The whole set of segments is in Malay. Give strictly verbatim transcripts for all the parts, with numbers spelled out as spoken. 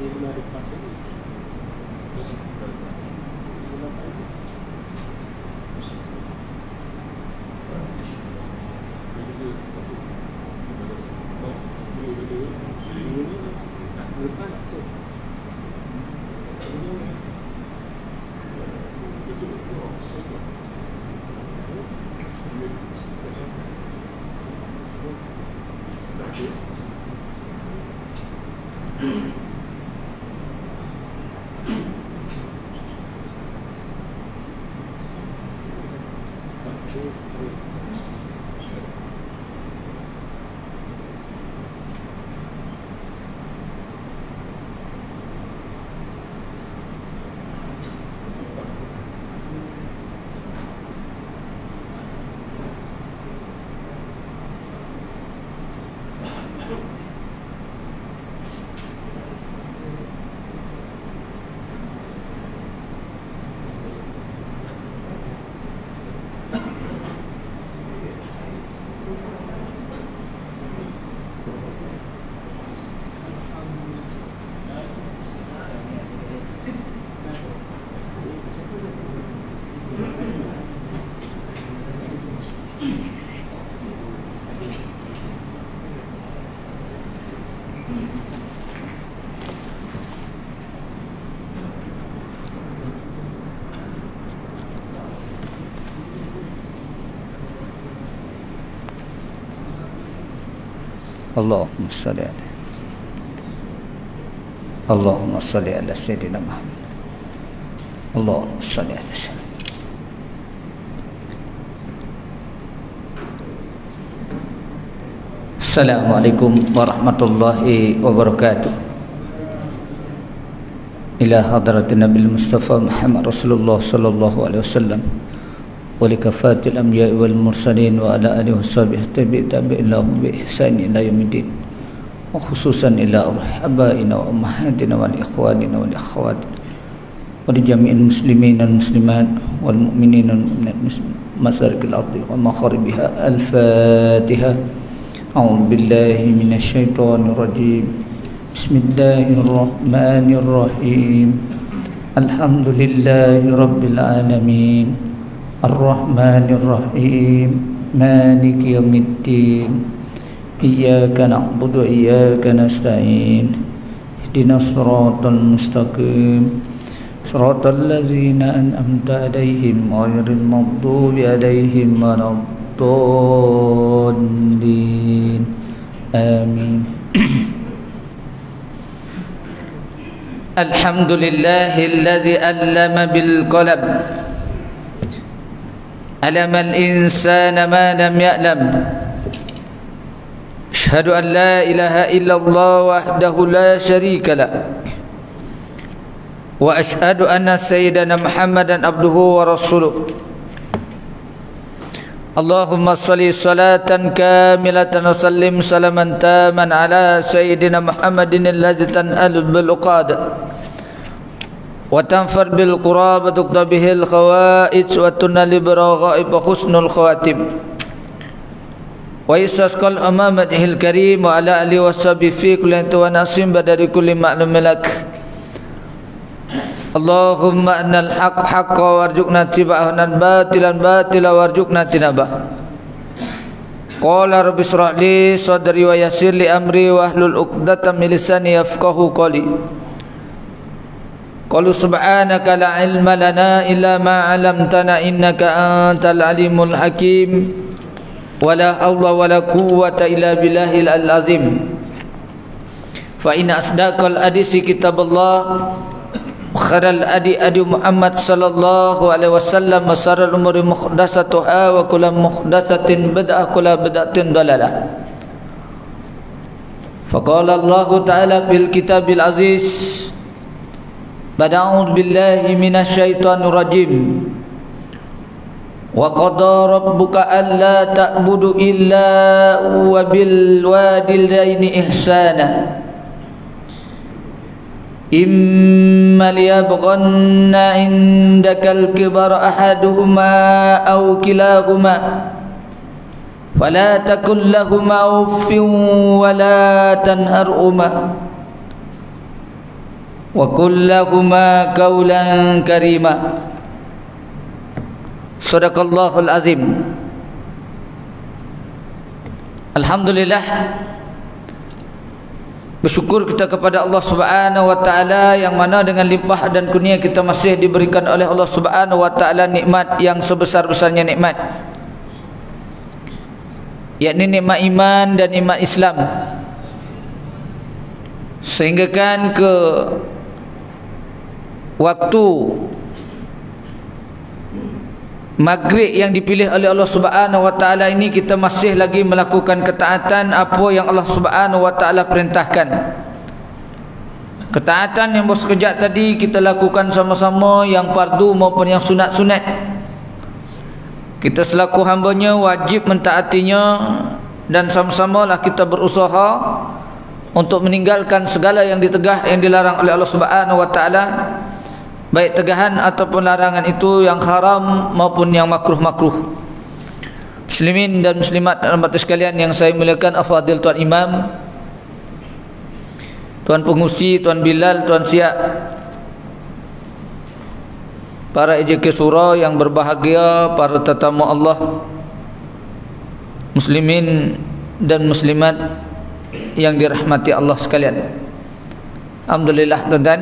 Allahumma salli ala Allahumma salli ala Sayyidina Muhammad. Allahumma salli ala Sayyidina. Assalamualaikum warahmatullahi wabarakatuh. Ila hadratin Nabil Mustafa Muhammad Rasulullah sallallahu alaihi wasallam wa likafatil anbiya wal mursalin wa ala alihi washabihi tabi'in tabi'in lahum bi ihsan ila yaumiddin, wa khususan ila abaina wa ummahatina wal ikhwanina wal akhawat wa li jami'il muslimin wal muslimat wal mu'minin wal mu'minat masarikil ardi wa magharibiha. Al-Fatihah. A'udzu billahi minasy syaithanir rajim. Bismillahirrahmanirrahim. Alhamdulillahi rabbil alamin. Ar-Rahmanir Rahim. Maliki yaumiddin. Iyyaka na'budu wa iyyaka nasta'in. Ihdinas siratal mustaqim. Siratal ladzina an'amta 'alaihim ghairil maghdubi 'alaihim waladdallin. Amin. Alhamdulillahilladzi 'allama bil qalam. 'Allama al-insana ma lam ya'lam. Asyhadu an la ilaha illallah wahdahu la syarika lah. Wa asyhadu anna sayyidana Muhammadan abduhu wa rasuluh. Allahumma salli salatan kamilatan wa sallim salaman taman ala sayyidina Muhammadin alladhi tan'alu bil uqad wa tanfar bil qurab wa tuqda bihil khawaij wa tunali biraghaib wa husnul khawatim wa isasqal amamatihil karim wa ala alihi wa sahbihi fi kulli wa nasim badari kulli ma'lum lak. Allahumma annal haqq haqqa warzuqna tiba'ahu nan batilan batila warzuqna tinabah. Qala rabbi shrah li sadri wa yassir li amri wa hlul 'uqdatam min lisani yafqahu qawli. Qalu subhanaka la ilma lana illa ma 'allamtana innaka antal alimul hakim. Wala hawla wala quwwata illa billahil azim. Fa inna asdaqal hadisi kitabullah. Khairal adi adi Muhammad sallallahu alaihi wasallam wa syarrul umuri muhdatsatuha wa kullu muhdatsatin bid'ah kullu bid'atin dalalah. Faqala Allah ta'ala fil kitabil aziz Bada'udzu billahi minasy syaithanir rajim. Wa qada rabbuka alla ta'budu illa wa bil walidaini ihsana. Imma liyabghanna indakal kibara ahaduhuma aw kilahuma fala takul lahumā uffin wa la tanharhumā wa qul lahuma qawlan karima. Sadaqallahul azim. Alhamdulillah, bersyukur kita kepada Allah Subhanahu wa taala yang mana dengan limpah dan kurnia kita masih diberikan oleh Allah Subhanahu wa taala nikmat yang sebesar-besarnya nikmat, yakni nikmat iman dan nikmat Islam. Sehingga kan ke waktu maghrib yang dipilih oleh Allah Subhanahu wa taala ini kita masih lagi melakukan ketaatan apa yang Allah Subhanahu wa taala perintahkan. Ketaatan yang baru sekejap tadi kita lakukan sama-sama, yang fardu maupun yang sunat-sunat. Kita selaku hamba-Nya wajib mentaatinya, dan sama-samalah kita berusaha untuk meninggalkan segala yang ditegah, yang dilarang oleh Allah Subhanahu wa taala, baik tegahan ataupun larangan itu yang haram maupun yang makruh-makruh. Muslimin dan muslimat dan hadirin sekalian yang saya muliakan, afadil Tuan Imam, Tuan Pengusi, Tuan Bilal, Tuan Siap, para E J K Surau yang berbahagia, para tetamu Allah, muslimin dan muslimat yang dirahmati Allah sekalian. Alhamdulillah tuan-tuan,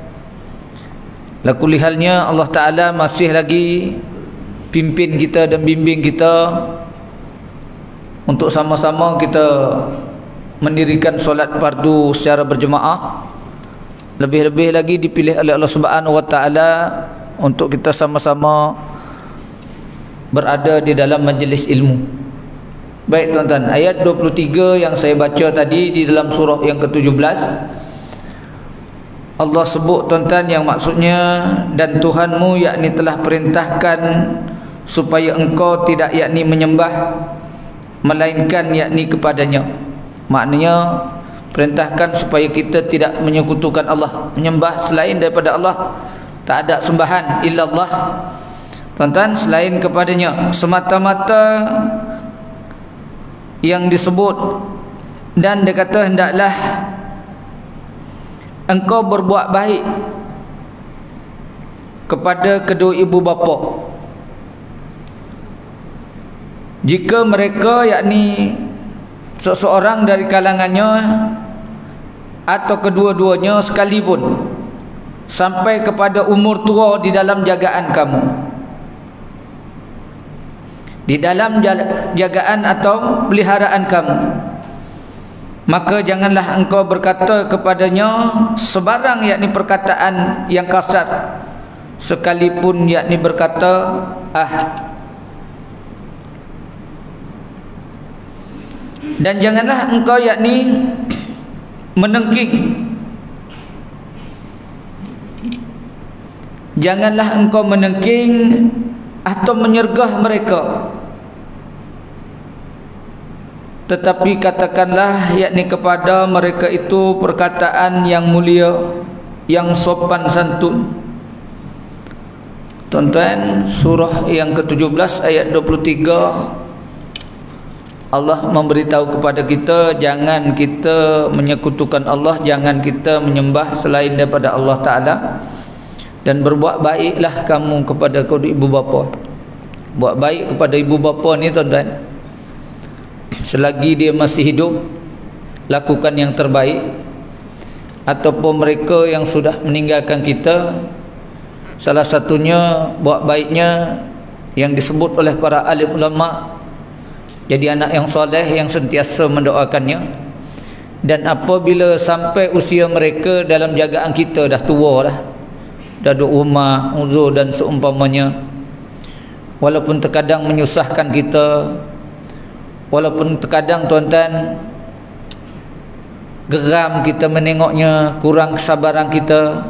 laku lihalnya Allah Ta'ala masih lagi pimpin kita dan bimbing kita untuk sama-sama kita mendirikan solat fardu secara berjemaah. Lebih-lebih lagi dipilih oleh Allah Subhanahu wa taala untuk kita sama-sama berada di dalam majlis ilmu. Baik tuan-tuan, ayat dua puluh tiga yang saya baca tadi di dalam surah yang ke tujuh belas, Allah sebut tuan-tuan yang maksudnya, dan Tuhanmu yakni telah perintahkan supaya engkau tidak yakni menyembah melainkan yakni kepadanya. Maknanya perintahkan supaya kita tidak menyekutukan Allah, menyembah selain daripada Allah. Tak ada sembahan illallah tuan-tuan selain kepadanya semata-mata yang disebut. Dan dia kata hendaklah engkau berbuat baik kepada kedua ibu bapa jika mereka yakni seseorang dari kalangannya atau kedua-duanya sekalipun sampai kepada umur tua di dalam jagaan kamu, di dalam jagaan atau peliharaan kamu, maka janganlah engkau berkata kepadanya sebarang yakni perkataan yang kasar, sekalipun yakni berkata ah. Dan janganlah engkau yakni menengking, janganlah engkau menengking atau menyergah mereka, tetapi katakanlah yakni kepada mereka itu perkataan yang mulia, yang sopan santun. Tuan-tuan, surah yang ke tujuh belas ayat dua puluh tiga, Allah memberitahu kepada kita jangan kita menyekutukan Allah, jangan kita menyembah selain daripada Allah Ta'ala, dan berbuat baiklah kamu kepada kedua ibu bapa. Buat baik kepada ibu bapa ni tuan-tuan, selagi dia masih hidup, lakukan yang terbaik. Ataupun mereka yang sudah meninggalkan kita, salah satunya buat baiknya yang disebut oleh para alim ulama, jadi anak yang soleh yang sentiasa mendoakannya. Dan apabila sampai usia mereka dalam jagaan kita dah tua dah, dah duduk rumah, uzur dan seumpamanya, walaupun terkadang menyusahkan kita, walaupun terkadang tuan-tuan geram kita menengoknya, kurang kesabaran kita,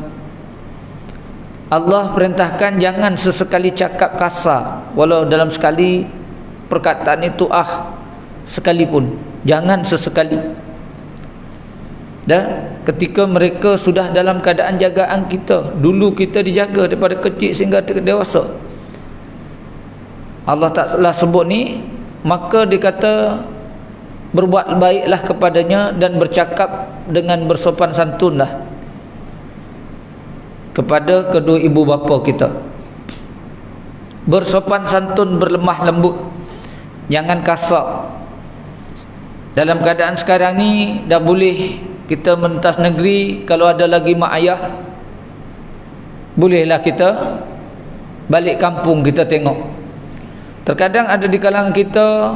Allah perintahkan jangan sesekali cakap kasar, walau dalam sekali perkataan itu ah sekalipun, jangan sesekali. Dan ketika mereka sudah dalam keadaan jagaan kita, dulu kita dijaga daripada kecil sehingga dewasa, Allah Ta'ala sebut ni, maka dia kata berbuat baiklah kepadanya dan bercakap dengan bersopan santunlah. kepada kedua ibu bapa kita. Bersopan santun, berlemah lembut, jangan kasar. Dalam keadaan sekarang ni dah boleh kita mentas negeri, kalau ada lagi mak ayah, bolehlah kita balik kampung kita tengok. Terkadang ada di kalangan kita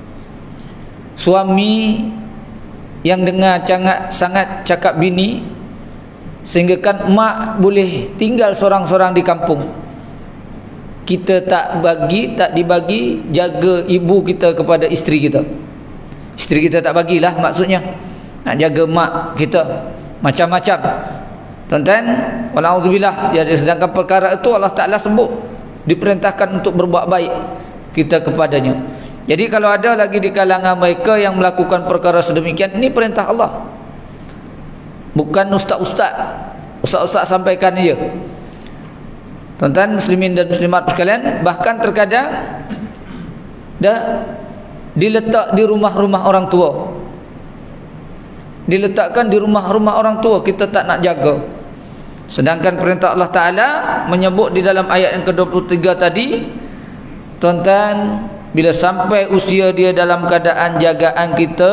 suami yang dengar sangat sangat cakap bini, sehingga kan mak boleh tinggal seorang-seorang di kampung. Kita tak bagi, tak dibagi jaga ibu kita kepada isteri kita. Isteri kita tak bagilah, maksudnya nak jaga mak kita macam-macam. Tuan-tuan, walauzubillah, ya, sedangkan perkara itu Allah Ta'ala sebut diperintahkan untuk berbuat baik kita kepadanya. Jadi kalau ada lagi di kalangan mereka yang melakukan perkara sedemikian, ini perintah Allah, bukan ustaz-ustaz ustaz-ustaz sampaikan je. Tuan-tuan muslimin dan muslimat sekalian, bahkan terkadang dah diletak di rumah-rumah orang tua, diletakkan di rumah-rumah orang tua, kita tak nak jaga. Sedangkan perintah Allah Ta'ala menyebut di dalam ayat yang ke dua puluh tiga tadi, tuan-tuan, bila sampai usia dia dalam keadaan jagaan kita,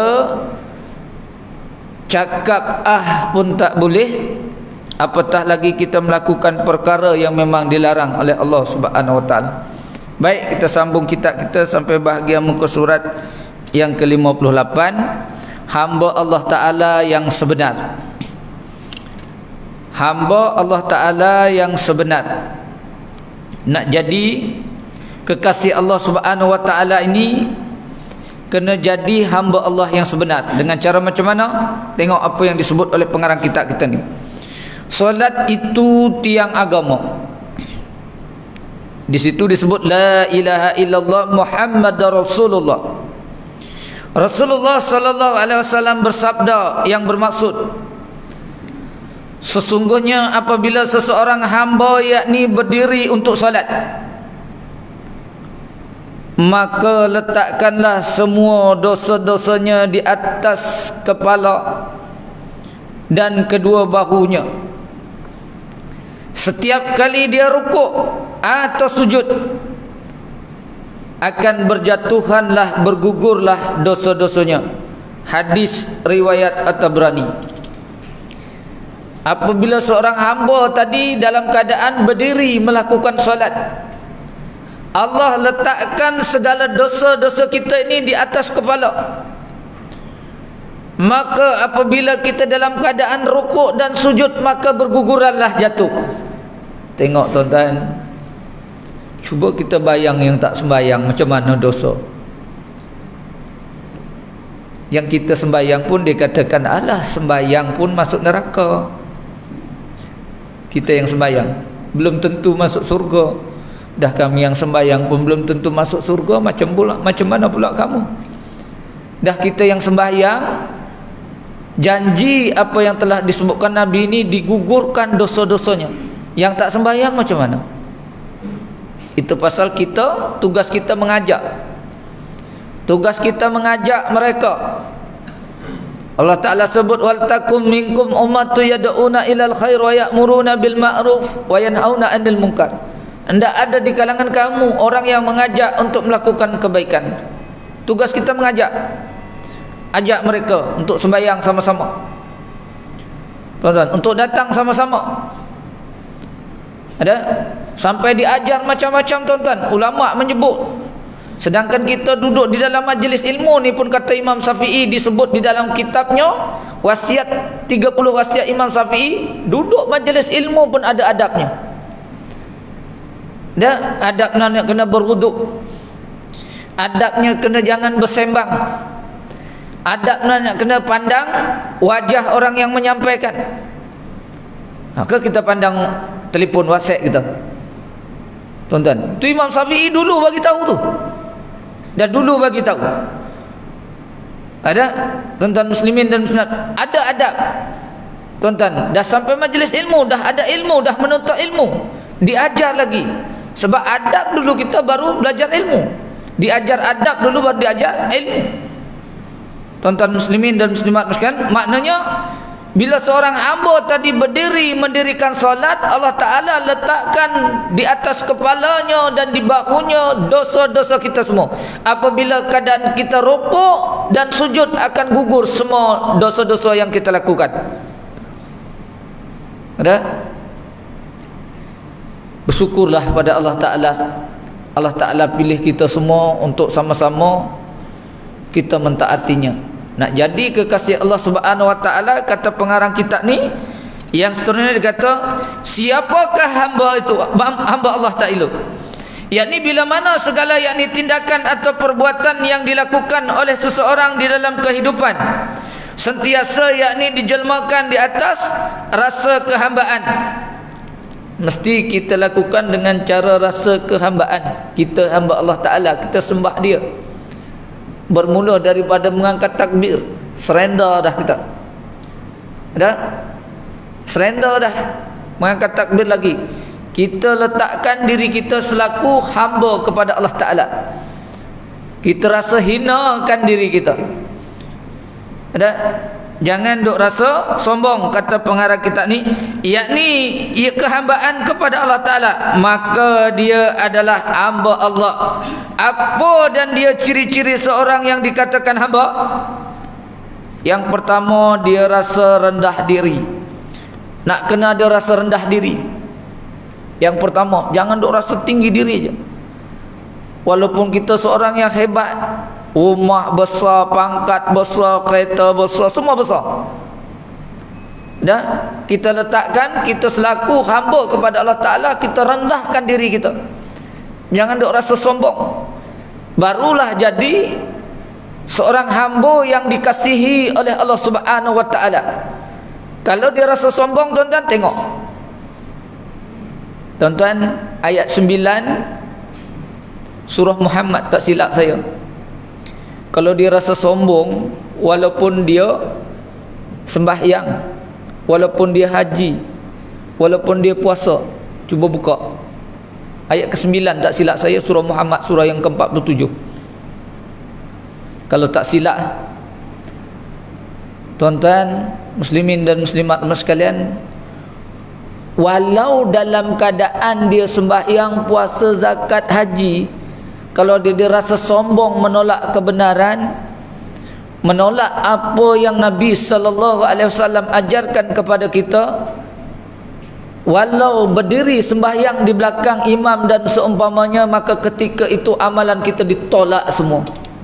cakap ah pun tak boleh, apatah lagi kita melakukan perkara yang memang dilarang oleh Allah Subhanahu Wa Ta'ala. Baik, kita sambung kitab kita sampai bahagian muka surat yang ke lima puluh lapan. Hamba Allah Ta'ala yang sebenar. Hamba Allah Ta'ala yang sebenar. Nak jadi kekasih Allah Subhanahu Wa Ta'ala ini, kena jadi hamba Allah yang sebenar. Dengan cara macam mana? Tengok apa yang disebut oleh pengarang kitab kita ni. Solat itu tiang agama. Di situ disebut la ilaha illallah Muhammadar Rasulullah. Rasulullah sallallahu alaihi wasallam bersabda yang bermaksud, sesungguhnya apabila seseorang hamba yakni berdiri untuk solat, maka letakkanlah semua dosa-dosanya di atas kepala dan kedua bahunya. Setiap kali dia rukuk atau sujud, akan berjatuhanlah, bergugurlah dosa-dosanya. Hadis riwayat At-Tabrani. Apabila seorang hamba tadi dalam keadaan berdiri melakukan solat, Allah letakkan segala dosa-dosa kita ini di atas kepala. Maka apabila kita dalam keadaan rukuk dan sujud, maka berguguranlah jatuh. Tengok tuan-tuan, cuba kita bayang yang tak sembayang macam mana dosa. Yang kita sembayang pun dikatakan alah sembayang pun masuk neraka. Kita yang sembayang belum tentu masuk surga. Dah kami yang sembayang pun belum tentu masuk surga, macam pula macam mana pula kamu? Dah kita yang sembayang, janji apa yang telah disebutkan Nabi ini digugurkan dosa-dosanya. Yang tak sembahyang macam mana? Itu pasal kita, tugas kita mengajak. Tugas kita mengajak mereka. Allah Ta'ala sebut, wal takum minkum ummatu yad'una ilal khair wa ya'muruna bil ma'ruf wa yanhauna 'anil munkar. Hendak ada di kalangan kamu orang yang mengajak untuk melakukan kebaikan. Tugas kita mengajak. Ajak mereka untuk sembahyang sama-sama. Tuan-tuan, untuk datang sama-sama. Ada sampai diajar macam-macam tuan-tuan. Ulama menyebut, sedangkan kita duduk di dalam majlis ilmu ni pun, kata Imam Syafi'i, disebut di dalam kitabnya wasiat, tiga puluh wasiat Imam Syafi'i, duduk majlis ilmu pun ada adabnya. Dah, adabnya kena berwuduk, adabnya kena jangan bersembang, adabnya kena pandang wajah orang yang menyampaikan. Maka kita pandang telefon WhatsApp kita, tuan-tuan, tu Imam Syafi'i dulu bagi tahu tu. Dah dulu bagi tahu. Ada tuan-tuan muslimin dan muslimat, ada adab. Tuan-tuan, dah sampai majlis ilmu, dah ada ilmu, dah menuntut ilmu, diajar lagi. Sebab adab dulu kita baru belajar ilmu. Diajar adab dulu baru diajar ilmu. Tuan-tuan muslimin dan muslimat sekalian, maknanya Bila seorang hamba tadi berdiri mendirikan solat, Allah Ta'ala letakkan di atas kepalanya dan di bahunya dosa-dosa kita semua. Apabila keadaan kita rukuk dan sujud, akan gugur semua dosa-dosa yang kita lakukan. Ada? Bersyukurlah pada Allah Ta'ala. Allah Ta'ala pilih kita semua untuk sama-sama kita mentaatinya. Nak jadi kekasih Allah Subhanahu Wa Ta'ala, kata pengarang kitab ni, yang seterusnya dia kata, siapakah hamba itu? Hamba Allah Ta'ala, yakni bila mana segala yakni tindakan atau perbuatan yang dilakukan oleh seseorang di dalam kehidupan sentiasa yakni dijelmakan di atas rasa kehambaan. Mesti kita lakukan dengan cara rasa kehambaan. Kita hamba Allah Ta'ala, kita sembah dia. Bermula daripada mengangkat takbir, surrender dah kita. Dah? Surrender dah. Mengangkat takbir lagi. Kita letakkan diri kita selaku hamba kepada Allah Ta'ala. Kita rasa hinakan diri kita. Dah? Jangan duk rasa sombong, kata pengarang kitab ni, yakni ia kehambaan kepada Allah Ta'ala, maka dia adalah hamba Allah. Apa dan dia ciri-ciri seorang yang dikatakan hamba? Yang pertama, dia rasa rendah diri. Nak kena ada rasa rendah diri. Yang pertama, jangan duk rasa tinggi diri je. Walaupun kita seorang yang hebat, rumah besar, pangkat besar, kereta besar, semua besar, dan kita letakkan kita selaku hamba kepada Allah Ta'ala, kita rendahkan diri kita. Jangan duk rasa sombong. Barulah jadi seorang hamba yang dikasihi oleh Allah Subhanahu Wa Ta'ala. Kalau dia rasa sombong, tuan-tuan tengok, tuan-tuan, ayat sembilan surah Muhammad, tak silap saya. Kalau dia rasa sombong, walaupun dia sembahyang, walaupun dia haji, walaupun dia puasa, cuba buka ayat ke sembilan, tak silap saya, surah Muhammad, surah yang ke empat puluh tujuh. Kalau tak silap, tuan-tuan muslimin dan muslimat sekalian, walau dalam keadaan dia sembahyang, puasa, zakat, haji, kalau dia, dia rasa sombong, menolak kebenaran, menolak apa yang Nabi sallallahu alaihi wasallam ajarkan kepada kita, walau berdiri sembahyang di belakang imam dan seumpamanya, maka ketika itu amalan kita ditolak semua.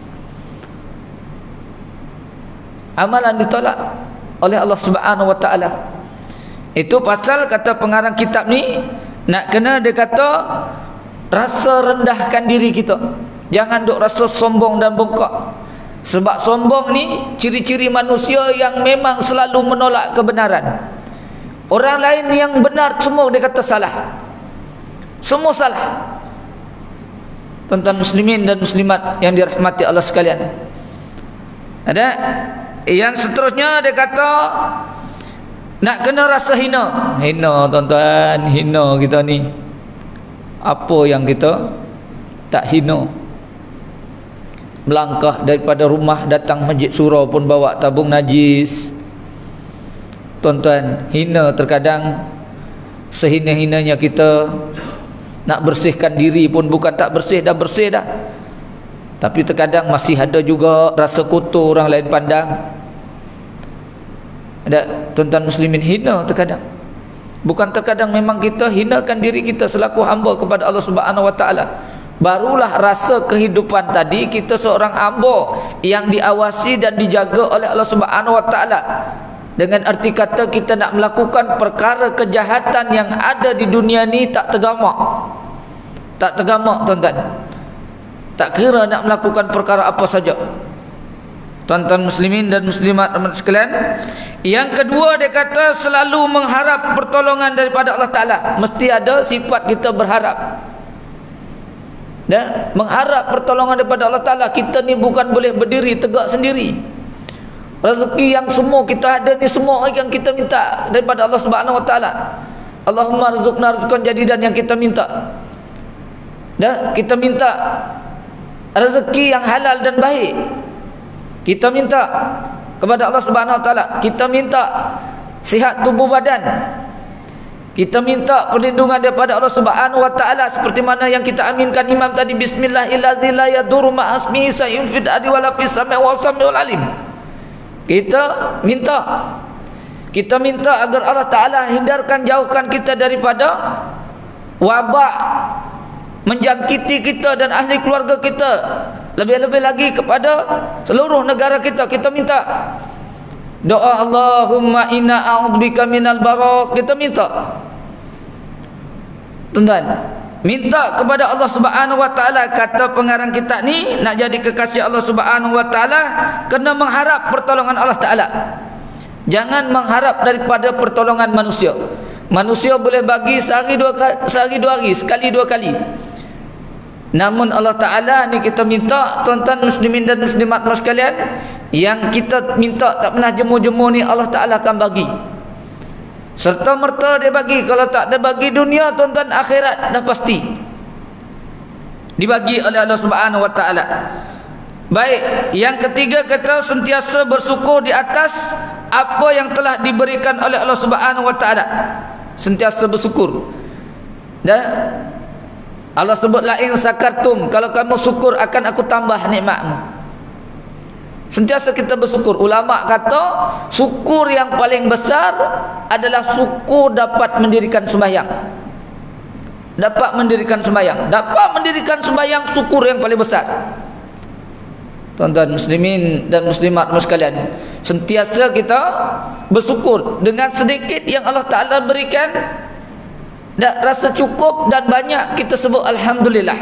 Amalan ditolak oleh Allah Subhanahu Wa Ta'ala. Itu pasal kata pengarang kitab ni, nak kena dia kata rasa rendahkan diri kita. Jangan duk rasa sombong dan bongkak. Sebab sombong ni ciri-ciri manusia yang memang selalu menolak kebenaran. Orang lain yang benar semua dia kata salah. Semua salah. Tuan-tuan muslimin dan muslimat yang dirahmati Allah sekalian. Ada yang seterusnya dia kata, nak kena rasa hina. Hina tuan-tuan, hina kita ni. Apa yang kita tak hina? Melangkah daripada rumah datang masjid surau pun bawa tabung najis. Tuan-tuan, hina terkadang sehina-hinanya kita. Nak bersihkan diri pun bukan tak bersih, dah bersih dah, tapi terkadang masih ada juga rasa kotor orang lain pandang. Ada tuan-tuan muslimin, hina terkadang. Bukan terkadang memang kita hinakan diri kita selaku hamba kepada Allah Subhanahu Wa Ta'ala. Barulah rasa kehidupan tadi kita seorang hamba yang diawasi dan dijaga oleh Allah Subhanahu Wa Ta'ala. Dengan arti kata kita nak melakukan perkara kejahatan yang ada di dunia ni tak tergamak. Tak tergamak tuan-tuan. Tak kira nak melakukan perkara apa saja. Tuan-tuan muslimin dan muslimat sekalian, yang kedua dia kata selalu mengharap pertolongan daripada Allah Ta'ala. Mesti ada sifat kita berharap, dan mengharap pertolongan daripada Allah Ta'ala. Kita ni bukan boleh berdiri tegak sendiri. Rezeki yang semua kita ada ni semua yang kita minta daripada Allah Subhanahu Wa Ta'ala. Allahumma rizqna rizqan jadidan, yang kita minta. Dan kita minta rezeki yang halal dan baik. Kita minta kepada Allah Subhanahu Wa Ta'ala. Kita minta sihat tubuh badan. Kita minta perlindungan daripada Allah Subhanahu wa taala seperti mana yang kita aminkan imam tadi, bismillahirrahmanirrahim la yadurru ma'asmihi shay'un fil ardi wala fis samai wa samiul alim. Kita minta kita minta agar Allah taala hindarkan, jauhkan kita daripada wabak menjangkiti kita dan ahli keluarga kita, lebih-lebih lagi kepada seluruh negara kita. Kita minta doa, Allahumma inna a'udzubika minal baras. Kita minta, tuan-tuan, minta kepada Allah Subhanahu wa taala. Kata pengarang kitab ni, nak jadi kekasih Allah Subhanahu wa taala kena mengharap pertolongan Allah taala. Jangan mengharap daripada pertolongan manusia. Manusia boleh bagi sehari dua sehari dua hari, sekali dua kali. Namun Allah Ta'ala ni kita minta, tuan-tuan muslimin dan muslimat sekalian, yang kita minta tak pernah jemur-jemur ni Allah Ta'ala akan bagi. Serta merta dia bagi. Kalau tak ada bagi dunia, tuan-tuan, akhirat dah pasti dibagi oleh Allah Subhanahu wa taala. Baik, yang ketiga, kita sentiasa bersyukur di atas apa yang telah diberikan oleh Allah Subhanahu wa taala. Sentiasa bersyukur. Dan Allah sebut, la in sakartum, kalau kamu syukur akan aku tambah nikmatmu. Sentiasa kita bersyukur. Ulama kata syukur yang paling besar adalah syukur dapat mendirikan sembahyang. Dapat mendirikan sembahyang. Dapat mendirikan sembahyang, syukur yang paling besar. Tuan-tuan muslimin dan muslimat sekalian, sentiasa kita bersyukur dengan sedikit yang Allah Ta'ala berikan. Tak rasa cukup dan banyak, kita sebut alhamdulillah.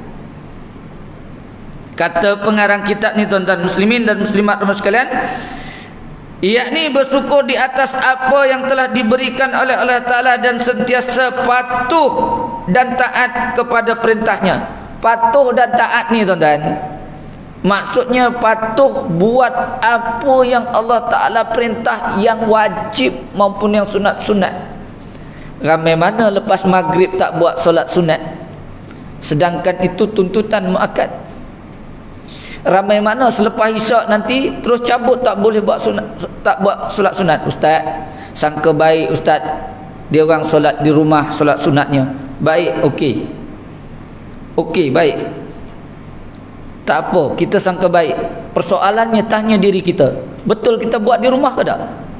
Kata pengarang kitab ni, tuan-tuan muslimin dan muslimat sekalian, yakni bersyukur di atas apa yang telah diberikan oleh Allah Ta'ala dan sentiasa patuh dan taat kepada perintahnya. Patuh dan taat ni, tuan-tuan, maksudnya patuh buat apa yang Allah Ta'ala perintah, yang wajib maupun yang sunat-sunat. Ramai mana lepas maghrib tak buat solat sunat, sedangkan itu tuntutan muakkad. Ramai mana selepas isyak nanti terus cabut, tak boleh buat sunat, tak buat solat sunat. Ustaz, sangka baik ustaz, dia orang solat di rumah solat sunatnya. Baik, okey. Okey, baik. Tak apa, kita sangka baik. Persoalannya tanya diri kita, betul kita buat di rumah ke tak?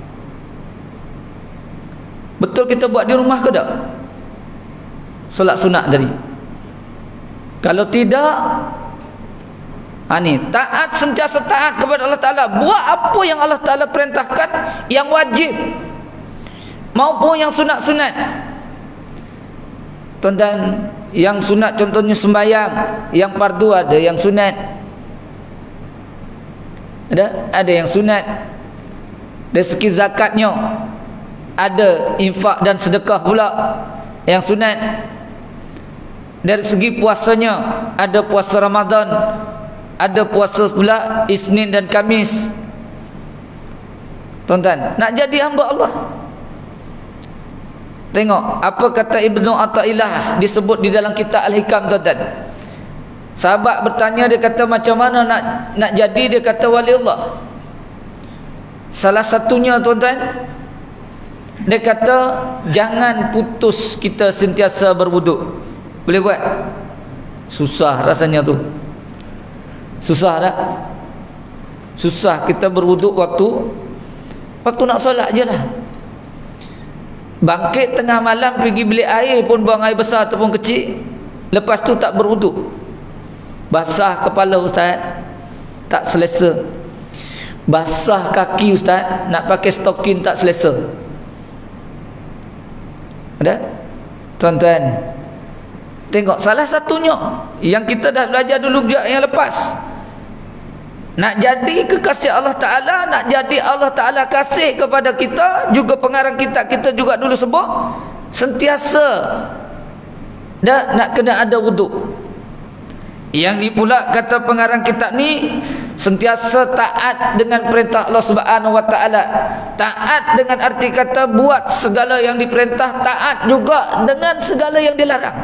Betul kita buat di rumah ke tak solat sunat tadi? Kalau tidak, ha ni, taat, sentiasa taat kepada Allah Ta'ala. Buat apa yang Allah Ta'ala perintahkan, yang wajib maupun yang sunat-sunat. Tuan-tuan, yang sunat contohnya sembahyang, yang fardu ada, yang sunat ada, ada yang sunat. Dari segi zakatnya ada, infak dan sedekah pula yang sunat. Dari segi puasanya ada puasa Ramadan, ada puasa pula Isnin dan Kamis. Tuan-tuan, nak jadi hamba Allah, tengok apa kata Ibnu Athaillah, disebut di dalam kitab Al-Hikam, tuan-tuan. Sahabat bertanya, dia kata macam mana nak nak jadi? Dia kata wali Allah. Salah satunya, tuan-tuan, dia kata jangan putus kita sentiasa berwuduk. Boleh buat? Susah rasanya tu. Susah tak? Susah kita berwuduk waktu waktu nak solat je lah. Bangkit tengah malam pergi beli air pun, buang air besar ataupun kecil, lepas tu tak berwuduk. Basah kepala ustaz, tak selesa. Basah kaki ustaz, nak pakai stokin tak selesa. Ada? Tuan-tuan, tengok salah satunya yang kita dah belajar dulu yang lepas. Nak jadi kekasih Allah Ta'ala, nak jadi Allah Ta'ala kasih kepada kita, juga pengarang kitab kita juga dulu sebut, sentiasa dah nak kena ada wuduk. Yang ni pula kata pengarang kitab ni, sentiasa taat dengan perintah Allah Subhanahu wa taala. Taat dengan arti kata buat segala yang diperintah, taat juga dengan segala yang dilarang.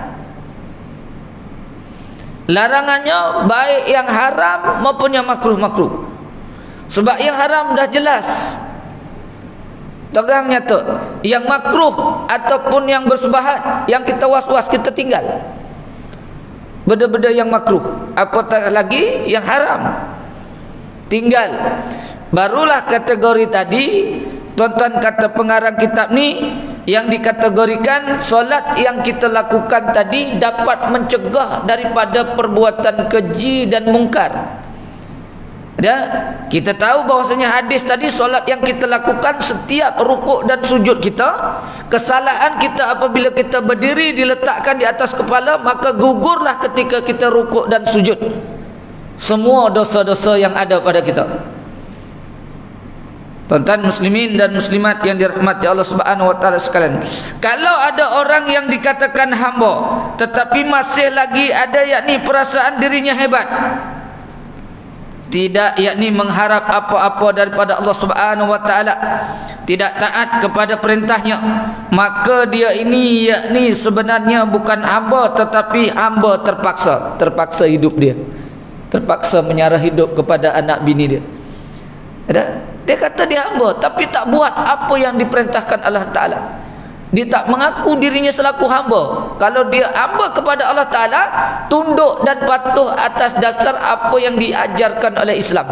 Larangannya baik yang haram maupun yang makruh-makruh. Sebab yang haram dah jelas, Terang nyata. Yang makruh ataupun yang bersebahat, yang kita was-was, kita tinggal. Benda-benda yang makruh, apatah lagi yang haram, tinggal. Barulah kategori tadi, tuan-tuan kata pengarang kitab ni, yang dikategorikan solat yang kita lakukan tadi dapat mencegah daripada perbuatan keji dan mungkar. Dan kita tahu bahawasanya hadis tadi, solat yang kita lakukan setiap rukuk dan sujud kita, kesalahan kita apabila kita berdiri diletakkan di atas kepala, maka gugurlah ketika kita rukuk dan sujud semua dosa-dosa yang ada pada kita. Tuan-tuan muslimin dan muslimat yang dirahmati Allah Subhanahu wa taala sekalian, kalau ada orang yang dikatakan hamba tetapi masih lagi ada yakni perasaan dirinya hebat, tidak yakni mengharap apa-apa daripada Allah Subhanahu wa taala, tidak taat kepada perintahnya, maka dia ini yakni sebenarnya bukan hamba tetapi hamba terpaksa. Terpaksa hidup dia, terpaksa menyerah hidup kepada anak bini dia. Ada? Dia kata dia hamba tapi tak buat apa yang diperintahkan Allah Taala. Dia tak mengaku dirinya selaku hamba. Kalau dia hamba kepada Allah Ta'ala, tunduk dan patuh atas dasar apa yang diajarkan oleh Islam.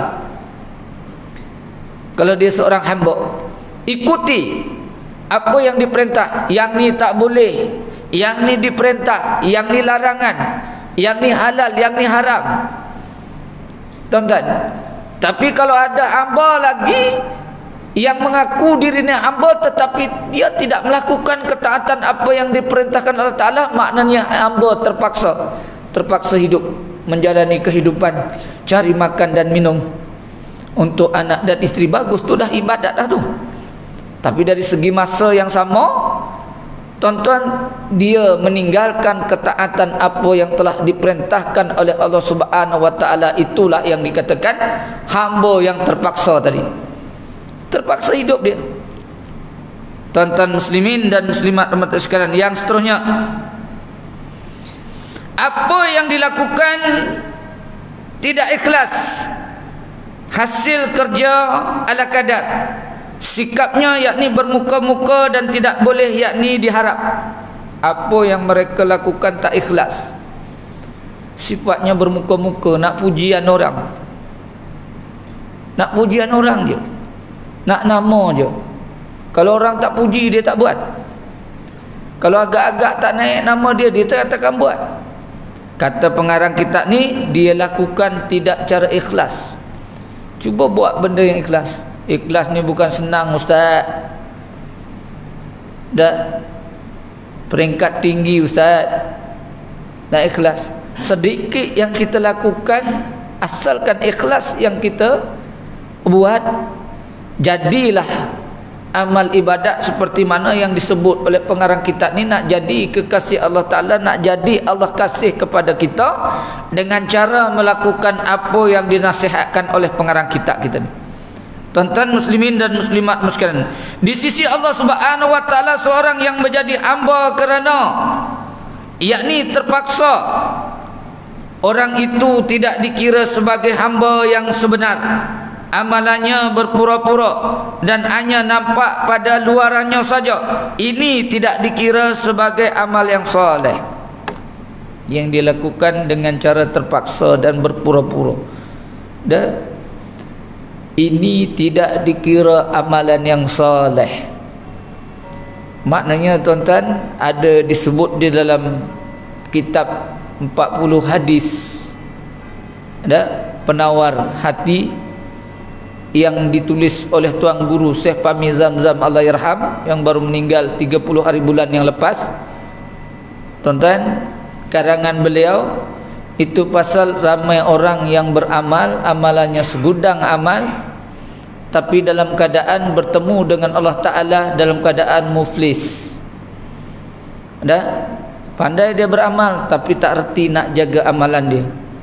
Kalau dia seorang hamba, ikuti apa yang diperintah, yang ni tak boleh, yang ni diperintah, yang ni larangan, yang ni halal, yang ni haram. Tuan-tuan, tapi kalau ada hamba lagi yang mengaku dirinya hamba tetapi dia tidak melakukan ketaatan apa yang diperintahkan Allah Ta'ala, maknanya hamba terpaksa terpaksa hidup, menjalani kehidupan, cari makan dan minum untuk anak dan isteri. Bagus tu, dah ibadat dah tu. Tapi dari segi masa yang sama, tuan-tuan, dia meninggalkan ketaatan apa yang telah diperintahkan oleh Allah Subhanahu wa taala. Itulah yang dikatakan hamba yang terpaksa tadi. Terpaksa hidup dia. Tuan-tuan muslimin dan muslimat umat sekalian, yang seterusnya, apa yang dilakukan tidak ikhlas, hasil kerja ala kadar, sikapnya yakni bermuka-muka dan tidak boleh yakni diharap. Apa yang mereka lakukan tak ikhlas, sifatnya bermuka-muka, nak pujian orang, nak pujian orang je, nak nama je. Kalau orang tak puji, dia tak buat. Kalau agak-agak tak naik nama dia, dia tak katakan buat. Kata pengarang kitab ni, dia lakukan tidak cara ikhlas. Cuba buat benda yang ikhlas. Ikhlas ni bukan senang, ustaz. Dah peringkat tinggi, ustaz. Nak ikhlas. Sedikit yang kita lakukan, asalkan ikhlas yang kita buat, jadilah amal ibadat seperti mana yang disebut oleh pengarang kitab ni. Nak jadi kekasih Allah Ta'ala, nak jadi Allah kasih kepada kita dengan cara melakukan apa yang dinasihatkan oleh pengarang kitab kita ni. Tuan-tuan muslimin dan muslimat sekalian, di sisi Allah Subhanahu wa taala, seorang yang menjadi hamba kerana yakni terpaksa, orang itu tidak dikira sebagai hamba yang sebenar. Amalannya berpura-pura dan hanya nampak pada luarannya saja. Ini tidak dikira sebagai amal yang soleh, yang dilakukan dengan cara terpaksa dan berpura-pura. Dan ini tidak dikira amalan yang soleh. Maknanya tuan-tuan, ada disebut di dalam kitab empat puluh hadis, ada penawar hati yang ditulis oleh Tuan Guru Syekh Pami Zamzam Allahyarham, yang baru meninggal tiga puluh hari bulan yang lepas. Tuan-tuan, karangan beliau itu pasal ramai orang yang beramal, amalannya segudang amal, tapi dalam keadaan bertemu dengan Allah Ta'ala dalam keadaan muflis. Dah pandai dia beramal tapi tak reti nak jaga amalan dia.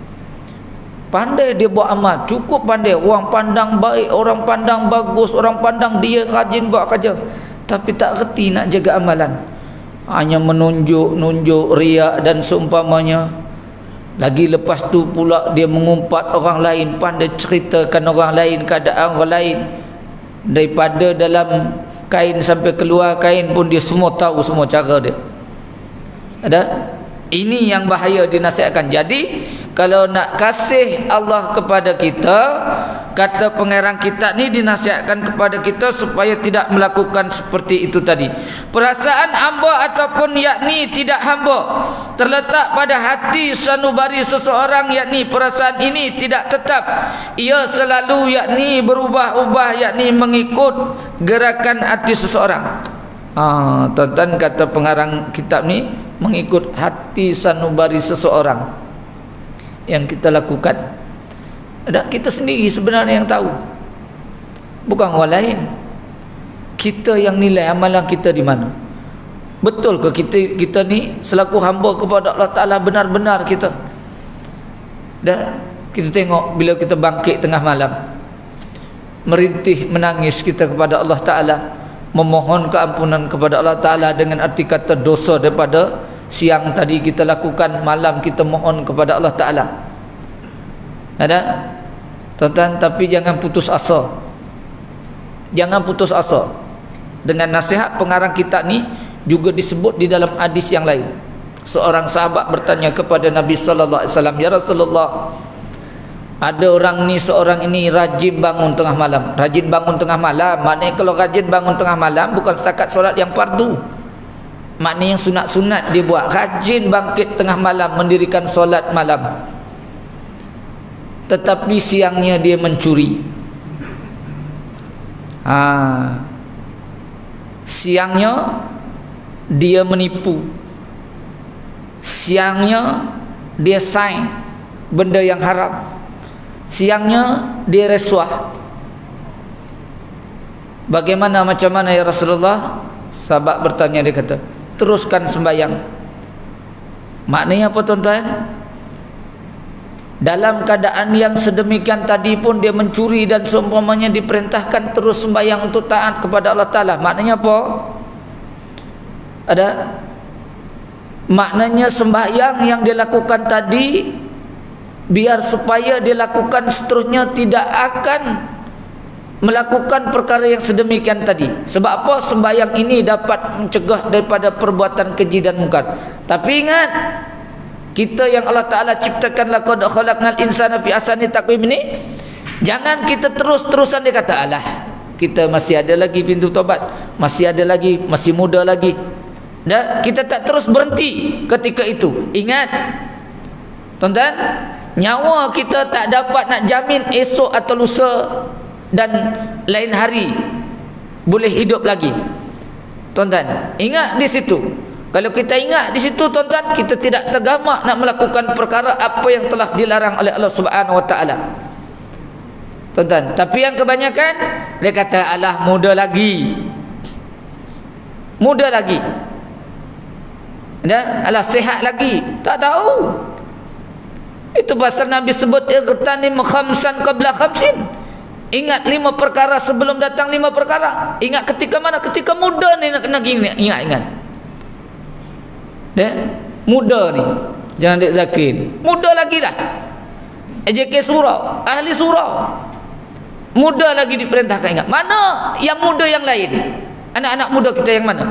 Pandai dia buat amal, cukup pandai, orang pandang baik, orang pandang bagus, orang pandang dia rajin buat kerja, tapi tak reti nak jaga amalan. Hanya menunjuk-nunjuk, riak dan seumpamanya. Lagi lepas tu pula dia mengumpat orang lain, pandai ceritakan orang lain, keadaan orang lain, daripada dalam kain sampai keluar kain pun dia semua tahu semua cara dia. Ada? Ini yang bahaya dinasihatkan. Jadi kalau nak kasih Allah kepada kita, kata pengarang kitab ni dinasihatkan kepada kita supaya tidak melakukan seperti itu tadi. Perasaan hamba ataupun yakni tidak hamba terletak pada hati sanubari seseorang, yakni perasaan ini tidak tetap. Ia selalu yakni berubah-ubah, yakni mengikut gerakan hati seseorang. Ah, tuan-tuan, kata pengarang kitab ni mengikut hati sanubari seseorang yang kita lakukan. Dan kita sendiri sebenarnya yang tahu, bukan orang lain. Kita yang nilai amalan kita di mana. Betul ke kita kita ni selaku hamba kepada Allah Ta'ala benar-benar kita? Dan kita tengok bila kita bangkit tengah malam, merintih menangis kita kepada Allah Ta'ala, memohon keampunan kepada Allah Ta'ala dengan arti kata dosa daripada siang tadi kita lakukan, malam kita mohon kepada Allah Ta'ala. Ada? Tuan-tuan, tapi jangan putus asa. Jangan putus asa. Dengan nasihat pengarang kitab ni juga disebut di dalam hadis yang lain. Seorang sahabat bertanya kepada Nabi sallallahu alaihi wasallam, "Ya Rasulullah, ada orang ni, seorang ini rajin bangun tengah malam." Rajin bangun tengah malam, maknanya kalau rajin bangun tengah malam bukan setakat solat yang fardu. Maknanya yang sunat-sunat dia buat. Rajin bangkit tengah malam mendirikan solat malam. Tetapi siangnya dia mencuri. Ha. Siangnya dia menipu. Siangnya dia sign benda yang haram. Siangnya dia rasuah. Bagaimana, macam mana ya Rasulullah? Sahabat bertanya, dia kata, teruskan sembahyang. Maknanya apa tuan-tuan? Dalam keadaan yang sedemikian tadi pun dia mencuri dan seumpamanya diperintahkan terus sembahyang untuk taat kepada Allah Ta'ala. Maknanya apa? Ada? Maknanya sembahyang yang dia lakukan tadi, biar supaya dia lakukan seterusnya tidak akan melakukan perkara yang sedemikian tadi. Sebab apa? Sembahyang ini dapat mencegah daripada perbuatan keji dan mungkar. Tapi ingat, kita yang Allah Ta'ala ciptakan, laqad khalaqnal insana fi ahsani taqwim ini, jangan kita terus-terusan dia kata, alah, kita masih ada lagi pintu taubat, masih ada lagi, masih muda lagi. Dan kita tak terus berhenti ketika itu. Ingat, tuan-tuan, nyawa kita tak dapat nak jamin esok atau lusa dan lain hari boleh hidup lagi. Tuan-tuan, ingat di situ. Kalau kita ingat di situ, tuan-tuan, kita tidak tergamak nak melakukan perkara apa yang telah dilarang oleh Allah Subhanahu Wa Taala. Tuan-tuan, tapi yang kebanyakan dia kata, alah, muda lagi, muda lagi, dan alah, sehat lagi. Tak tahu. Itu pasal Nabi sebut ightanim khamsan qabla khamsin. Ingat lima perkara sebelum datang lima perkara. Ingat ketika mana? Ketika muda ni nak kena ingat-ingat. Dan muda ni, jangan dek Zakir ni, muda lagi dah, A J K surau, ahli surau, muda lagi diperintahkan. Ingat, mana yang muda yang lain? Anak-anak muda kita yang mana?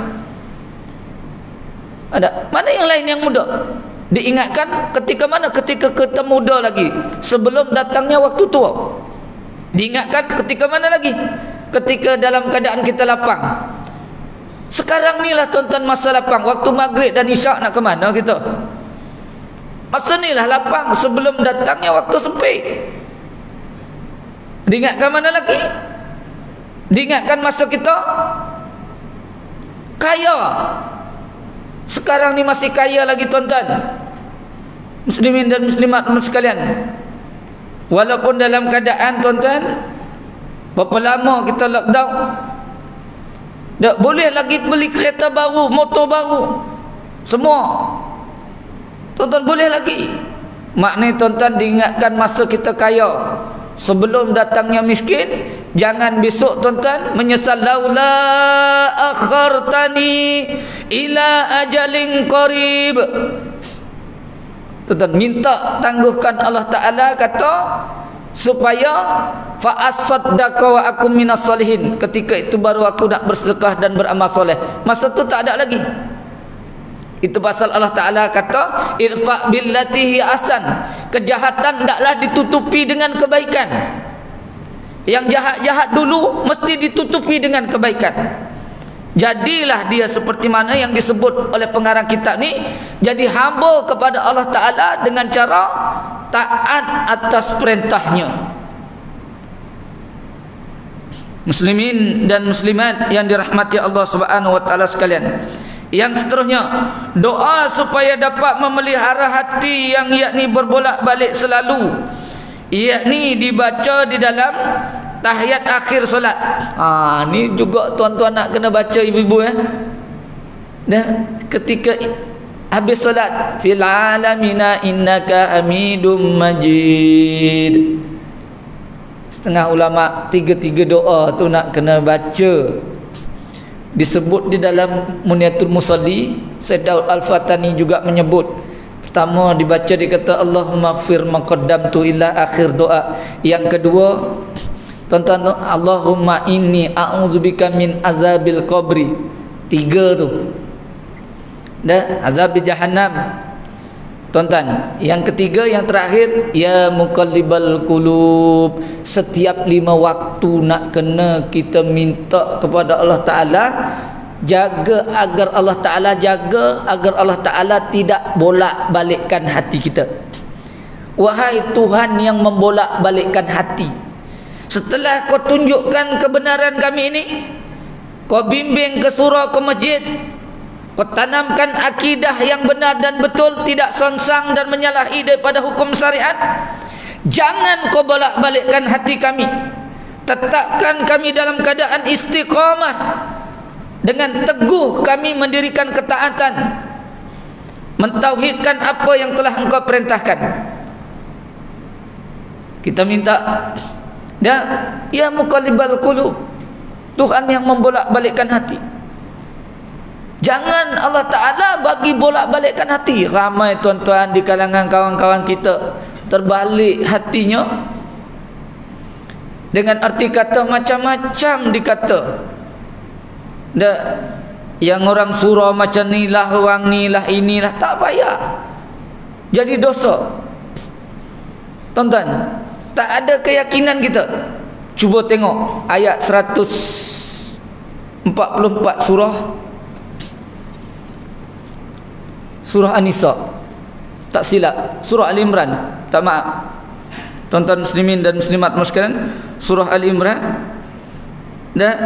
Ada? Mana yang lain yang muda? Diingatkan ketika mana? Ketika kita muda lagi, sebelum datangnya waktu tua. Diingatkan ketika mana lagi? Ketika dalam keadaan kita lapang. Sekarang ni lah tuan-tuan masa lapang. Waktu maghrib dan isyak nak ke mana kita? Masa ni lah lapang sebelum datangnya waktu sempit. Diingatkan mana lagi? Diingatkan masa kita kaya. Sekarang ni masih kaya lagi tuan-tuan, muslimin dan muslimat sekalian. Walaupun dalam keadaan tuan-tuan, berapa lama kita lockdown, tak boleh lagi beli kereta baru, motor baru, semua. Tuan-tuan boleh lagi. Maknanya tuan-tuan diingatkan masa kita kaya sebelum datangnya miskin. Jangan besok tuan-tuan menyesal, laula akhartani ila ajalin qarib. Tuan-tuan minta tangguhkan Allah Ta'ala, kata supaya fa asaddaqa wa akum minas solihin, ketika itu baru aku nak bersedekah dan beramal soleh. Masa tu tak ada lagi. Itu pasal Allah Ta'ala kata irfa billati hi asan, kejahatan hendaklah ditutupi dengan kebaikan. Yang jahat-jahat dulu mesti ditutupi dengan kebaikan. Jadilah dia seperti mana yang disebut oleh pengarang kitab ni, jadi hamba kepada Allah Ta'ala dengan cara taat atas perintahnya. Muslimin dan muslimat yang dirahmati Allah Subhanahu wa taala sekalian, yang seterusnya, doa supaya dapat memelihara hati yang yakni berbolak-balik selalu, yakni dibaca di dalam tahiyat akhir solat. Ah, ni juga tuan-tuan nak kena baca ibu-ibu eh. Dan ketika habis solat, fil alamina innaka hamidum majid. Setengah ulama tiga-tiga doa tu nak kena baca. Disebut di dalam Muniyatul Musalli, Syekh Daud Al-Fatani juga menyebut. Pertama dibaca dikata Allahumma ighfir ma qaddamtu ila akhir doa. Yang kedua, tuan-tuan, Allahumma inni a'udzubika min azabil qabri. Tiga tu. Dan azab di jahannam. Tuan-tuan, yang ketiga, yang terakhir, ya muqallibal qulub. Setiap lima waktu nak kena kita minta kepada Allah Ta'ala, jaga agar Allah Ta'ala jaga agar Allah Ta'ala tidak bolak-balikkan hati kita. Wahai Tuhan yang membolak-balikkan hati, setelah kau tunjukkan kebenaran kami ini, kau bimbing ke surau, ke masjid, kau tanamkan akidah yang benar dan betul, tidak songsang dan menyalahi daripada hukum syariat. Jangan kau bolak-balikkan hati kami. Tetapkan kami dalam keadaan istiqamah, dengan teguh kami mendirikan ketaatan, mentauhidkan apa yang telah engkau perintahkan. Kita minta, ya, ya muqallibal qulub, Tuhan yang membolak-balikkan hati. Jangan Allah Ta'ala bagi bolak-balikkan hati. Ramai tuan-tuan di kalangan kawan-kawan kita terbalik hatinya, dengan arti kata macam-macam dikata. Dah, yang orang surau macam ni lah, orang ni lah, inilah, tak payah jadi dosa. Tuan-tuan, tak ada keyakinan kita. Cuba tengok ayat seratus empat puluh empat surah Surah An-Nisa, tak silap, Surah Al-Imran, tak maaf tuan-tuan muslimin dan muslimat sekalian, Surah Al-Imran dan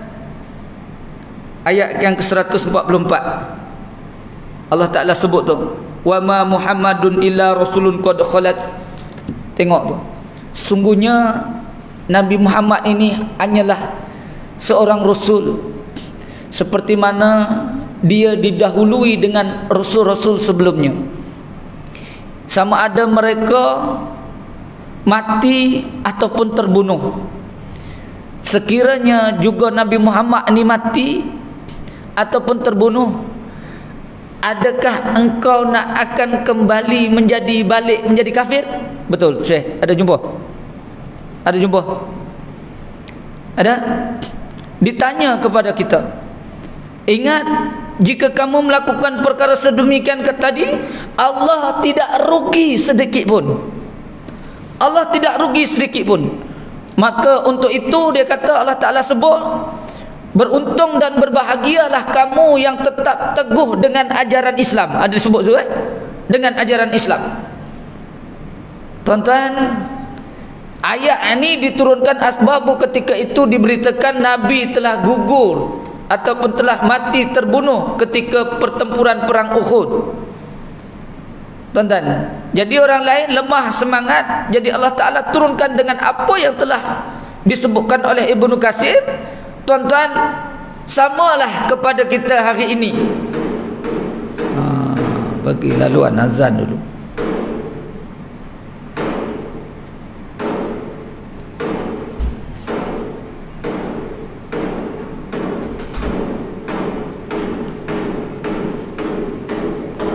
ayat yang ke seratus empat puluh empat. Allah Ta'ala sebut tu, wa ma Muhammadun illa rasulun qad khalat. Tengok tu, sungguhnya Nabi Muhammad ini hanyalah seorang rasul, seperti mana dia didahului dengan rasul-rasul sebelumnya. Sama ada mereka mati ataupun terbunuh. Sekiranya juga Nabi Muhammad ini mati ataupun terbunuh, adakah engkau nak akan kembali menjadi balik menjadi kafir? Betul, Syekh, ada jumpa? Ada jumpa? Ada? Ditanya kepada kita, ingat, jika kamu melakukan perkara sedemikian ke tadi, Allah tidak rugi sedikit pun. Allah tidak rugi sedikit pun. Maka untuk itu dia kata, Allah Ta'ala sebut, beruntung dan berbahagialah kamu yang tetap teguh dengan ajaran Islam. Ada disebut tu eh? Dengan ajaran Islam. Tuan-tuan, ayat ini diturunkan asbabu ketika itu diberitakan Nabi telah gugur ataupun telah mati terbunuh ketika pertempuran perang Uhud. Tuan-tuan, jadi orang lain lemah semangat, jadi Allah Ta'ala turunkan dengan apa yang telah disebutkan oleh Ibnu Katsir. Tuan-tuan, samalah kepada kita hari ini. Ha, bagi laluan azan dulu.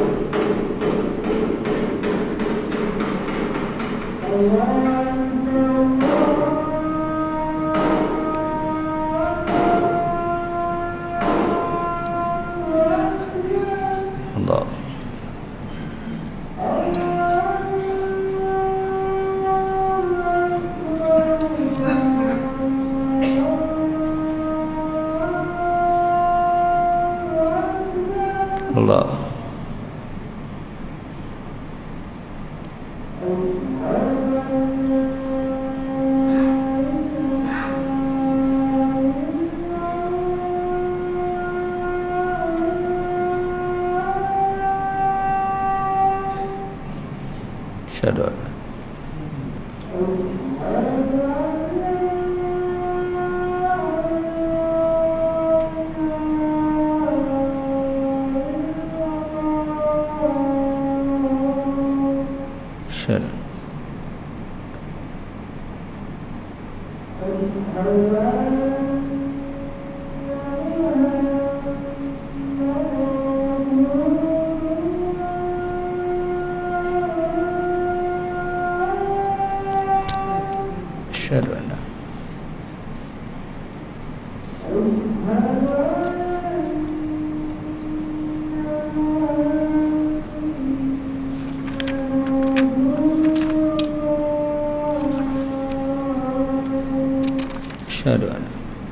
Allah Allah. Allah. Syahadu an syahadu syahadu an la syahadu an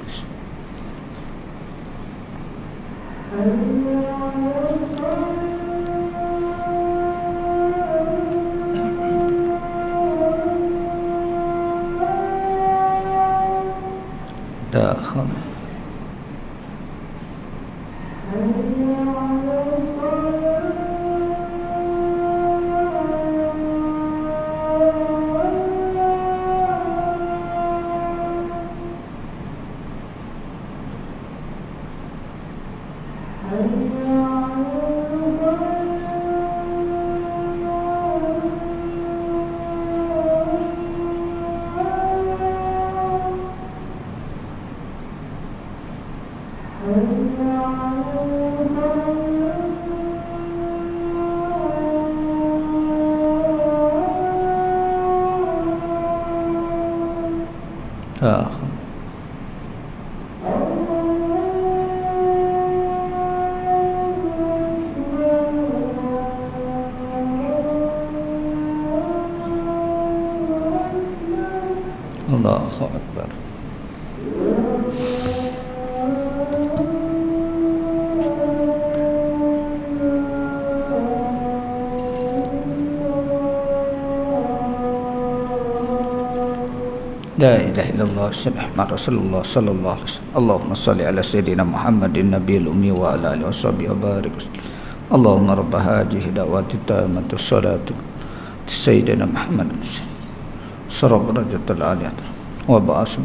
la khamr la khamr Allahu Akbar. La ilaha illallah Muhammad Rasulullah sallallahu alaihi wasallam. Allahumma salli ala sayyidina Muhammadin nabiyil ummi wa ala alihi washabihi wa barik. Allahumma rabb hadhihi da'wati tammatu salatu sayyidina Muhammad sarab rajatul aliyat wa ba'as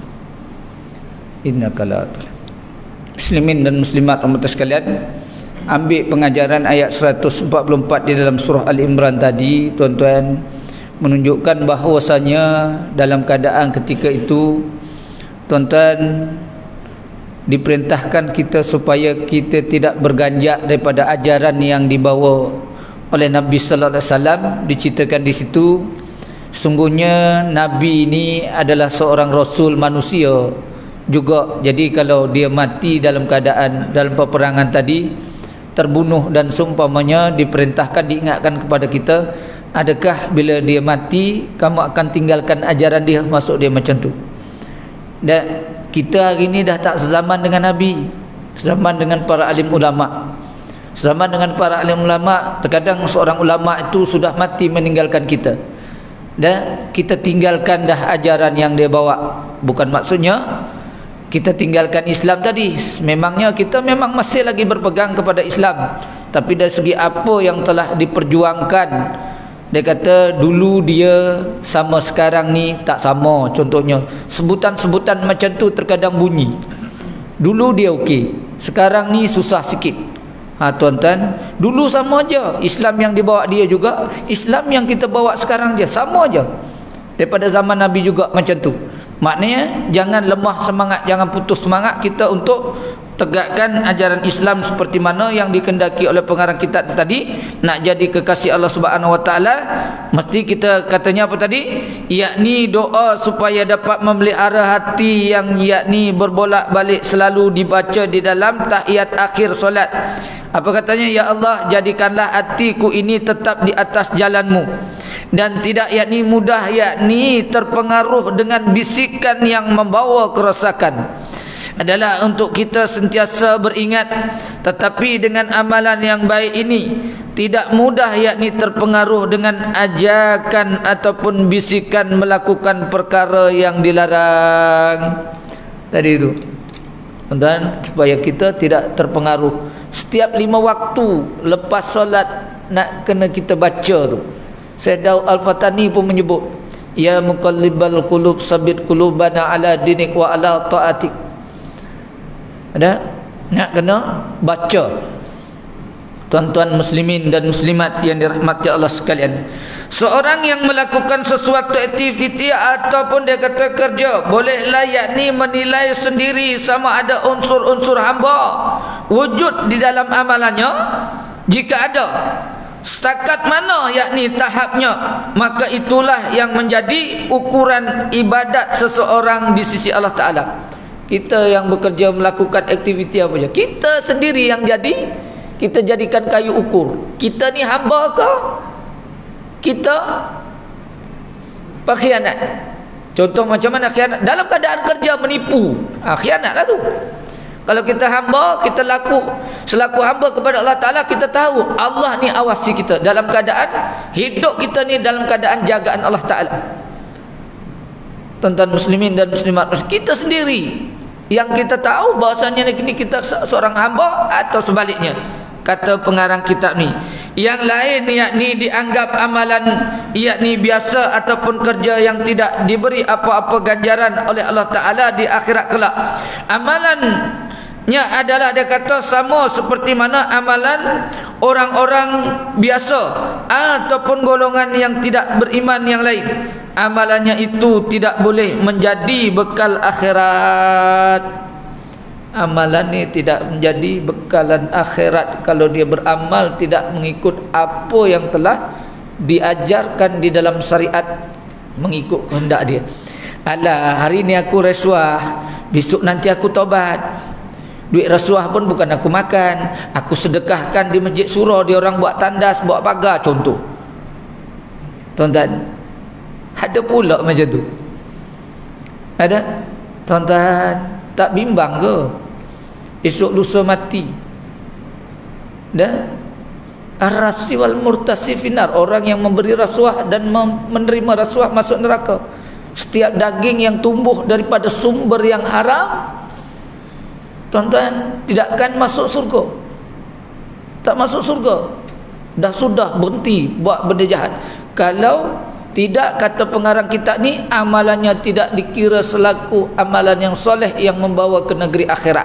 innaka la muslimin dan muslimat umat sekalian, ambil pengajaran ayat seratus empat puluh empat di dalam surah Al-Imran tadi, tuan-tuan, menunjukkan bahawasanya dalam keadaan ketika itu, tuan-tuan, diperintahkan kita supaya kita tidak berganjak daripada ajaran yang dibawa oleh Nabi sallallahu alaihi wasallam. Diceritakan di situ, sungguhnya Nabi ini adalah seorang rasul manusia juga. Jadi kalau dia mati dalam keadaan dalam peperangan tadi, terbunuh dan seumpamanya, diperintahkan, diingatkan kepada kita, adakah bila dia mati kamu akan tinggalkan ajaran dia, masuk dia macam tu. Dan kita hari ini dah tak sezaman dengan Nabi, sezaman dengan para alim ulama. Sezaman dengan para alim ulama, terkadang seorang ulama itu sudah mati meninggalkan kita, dan kita tinggalkan dah ajaran yang dia bawa. Bukan maksudnya kita tinggalkan Islam tadi, memangnya kita memang masih lagi berpegang kepada Islam, tapi dari segi apa yang telah diperjuangkan, dia kata dulu dia sama sekarang ni tak sama. Contohnya sebutan-sebutan macam tu terkadang bunyi. Dulu dia okey, sekarang ni susah sikit. Ha, tuan-tuan, dulu sama aja. Islam yang dibawa dia juga, Islam yang kita bawa sekarang je, sama aja. Daripada zaman Nabi juga macam tu. Maknanya jangan lemah semangat, jangan putus semangat kita untuk tegakkan ajaran Islam seperti mana yang dikehendaki oleh pengarang kitab tadi. Nak jadi kekasih Allah Subhanahu Wa Taala, mesti kita katanya apa tadi? Yakni doa supaya dapat memelihara hati yang yakni berbolak-balik selalu dibaca di dalam tahiyat akhir solat. Apa katanya? Ya Allah, jadikanlah hatiku ini tetap di atas jalan-Mu dan tidak yakni mudah yakni terpengaruh dengan bisikan yang membawa kerosakan. Adalah untuk kita sentiasa beringat, tetapi dengan amalan yang baik ini tidak mudah yakni terpengaruh dengan ajakan ataupun bisikan melakukan perkara yang dilarang. Tadi itu, dan supaya kita tidak terpengaruh. Setiap lima waktu lepas solat nak kena kita baca tu. Syekh Daud Al-Fatani pun menyebut, ya muqallibal qulub sabit qulubana ala dinik wa ala ta'atik. Ada nak kena baca. Tuan-tuan muslimin dan muslimat yang dirahmati Allah sekalian, seorang yang melakukan sesuatu aktiviti ataupun dia kata kerja, bolehlah yakni menilai sendiri sama ada unsur-unsur hamba wujud di dalam amalannya. Jika ada, setakat mana yakni tahapnya, maka itulah yang menjadi ukuran ibadat seseorang di sisi Allah Ta'ala. Kita yang bekerja melakukan aktiviti apa saja, kita sendiri yang jadi, kita jadikan kayu ukur. Kita ni hamba ke? Kita pengkhianat. Contoh macam mana khianat? Dalam keadaan kerja menipu, ah, khianatlah tu. Kalau kita hamba, kita laku selaku hamba kepada Allah Ta'ala, kita tahu Allah ni awasi kita dalam keadaan hidup kita ni dalam keadaan jagaan Allah Ta'ala. Tuan-tuan muslimin dan muslimat, kita sendiri yang kita tahu bahasanya ini kita seorang hamba, atau sebaliknya. Kata pengarang kitab ni, yang lain yakni dianggap amalan yakni biasa ataupun kerja yang tidak diberi apa-apa ganjaran oleh Allah Ta'ala di akhirat kelak. Amalannya adalah, dia kata, sama seperti mana amalan orang-orang biasa ataupun golongan yang tidak beriman yang lain. Amalannya itu tidak boleh menjadi bekal akhirat. Amalan ni tidak menjadi bekalan akhirat kalau dia beramal tidak mengikut apa yang telah diajarkan di dalam syariat, mengikut kehendak dia. Alah, hari ni aku rasuah, besok nanti aku tobat. Duit rasuah pun bukan aku makan, aku sedekahkan di masjid surau, dia orang buat tandas, buat pagar, contoh. Tuan-tuan, ada pula macam tu. Ada? Tuan-tuan, tak bimbang ke esok lusa mati? Dah? Ar-rasi wal murtasi finar, orang yang memberi rasuah dan menerima rasuah masuk neraka. Setiap daging yang tumbuh daripada sumber yang haram, tuan-tuan, tidak akan masuk surga. Tak masuk surga. Dah sudah berhenti buat benda jahat. Kalau tidak, kata pengarang kitab ni, amalannya tidak dikira selaku amalan yang soleh yang membawa ke negeri akhirat.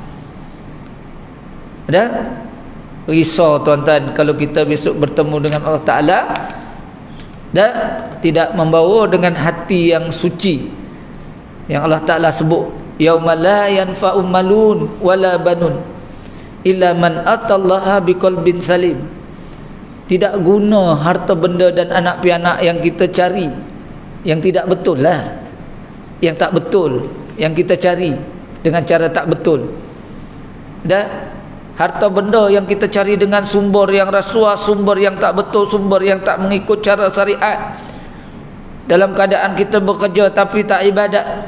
Ada? Risau tuan-tuan kalau kita besok bertemu dengan Allah Ta'ala dan tidak membawa dengan hati yang suci, yang Allah Ta'ala sebut, yauma la yanfa'u malun wala banun illa man atallaha biqalbin salim. Tidak guna harta benda dan anak pianak yang kita cari, yang tidak betul lah, yang tak betul, yang kita cari dengan cara tak betul. Dan harta benda yang kita cari dengan sumber yang rasuah, sumber yang tak betul, sumber yang tak mengikut cara syariat, dalam keadaan kita bekerja tapi tak ibadat.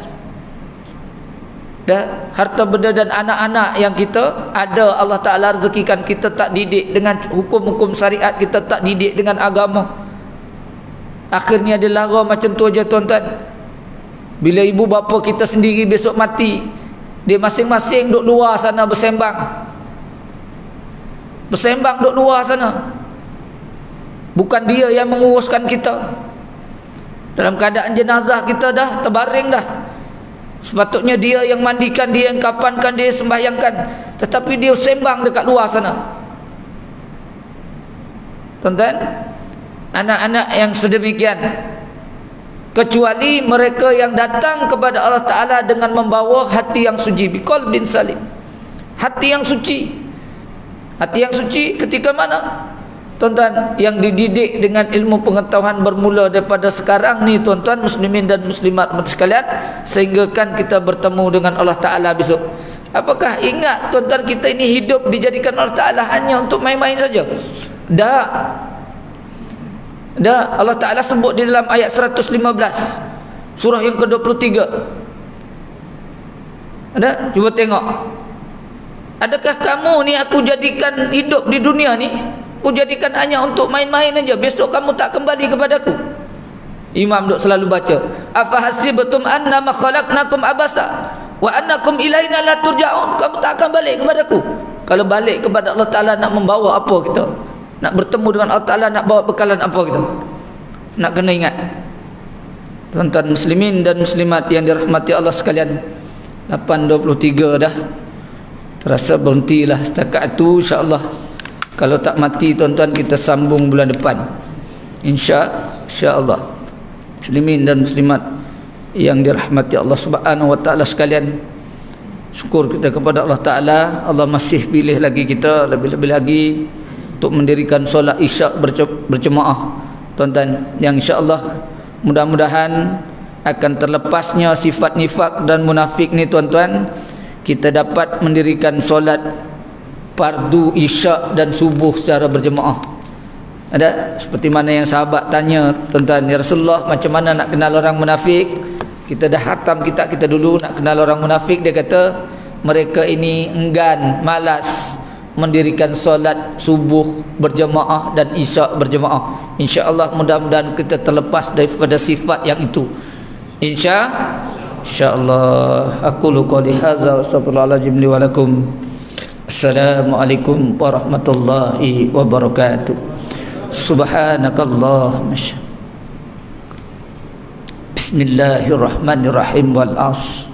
Dan harta benda dan anak-anak yang kita ada, Allah Ta'ala rezekikan, kita tak didik dengan hukum-hukum syariat, kita tak didik dengan agama. Akhirnya dia lara macam tu aja tuan-tuan. Bila ibu bapa kita sendiri besok mati, dia masing-masing duduk luar sana bersembang. Bersembang duduk luar sana. Bukan dia yang menguruskan kita. Dalam keadaan jenazah kita dah terbaring dah, sepatutnya dia yang mandikan, dia yang kapankan, dia sembahyangkan, tetapi dia sembang dekat luar sana. Tuan-tuan, anak-anak yang sedemikian, kecuali mereka yang datang kepada Allah Ta'ala dengan membawa hati yang suci, biqalbin salim, hati yang suci. Hati yang suci ketika mana? Tuan-tuan, yang dididik dengan ilmu pengetahuan bermula daripada sekarang ni tuan-tuan muslimin dan muslimat sekalian, sehingga kan kita bertemu dengan Allah Ta'ala besok. Apakah ingat tuan-tuan, kita ini hidup dijadikan Allah Ta'ala hanya untuk main-main saja? Dah. Dah, Allah Ta'ala sebut di dalam ayat seratus lima belas surah yang ke dua puluh tiga. Ada? Cuba tengok. Adakah kamu ni aku jadikan hidup di dunia ni, aku jadikan hanya untuk main-main aja, besok kamu tak kembali kepadaku? Imam duk selalu baca, afahasibtum annama khalaqnakum abasa wa annakum ilaina la turja'un. Kamu tak akan balik kepadaku. Kalau balik kepada Allah Ta'ala, nak membawa apa kita? Nak bertemu dengan Allah Ta'ala, nak bawa bekalan apa kita? Nak kena ingat, tuan-tuan muslimin dan muslimat yang dirahmati Allah sekalian, lapan dua puluh tiga dah. Terasa berhentilah setakat itu, insya-Allah. Kalau tak mati tuan-tuan, kita sambung bulan depan, insya insya-Allah. Muslimin dan muslimat yang dirahmati Allah Subhanahu wa taala sekalian, syukur kita kepada Allah Ta'ala. Allah masih pilih lagi kita, lebih-lebih lagi untuk mendirikan solat isyak berjemaah, tuan-tuan, yang insya-Allah mudah-mudahan akan terlepasnya sifat nifak dan munafik ni, tuan-tuan. Kita dapat mendirikan solat fardu isyak dan subuh secara berjemaah. Ada seperti mana yang sahabat tanya, tuan-tuan, ya Rasulullah, macam mana nak kenal orang munafik? Kita dah hatam kitab kita dulu, nak kenal orang munafik. Dia kata mereka ini enggan, malas mendirikan solat subuh berjemaah dan isyak berjemaah. Insya-Allah mudah-mudahan kita terlepas daripada sifat yang itu, insya insya-Allah. Aqulu qouli hadza wa astaghfirullahalazim li wa lakum. Assalamualaikum warahmatullahi wabarakatuh. Subhanakallah. Bismillahirrahmanirrahim. Wal as.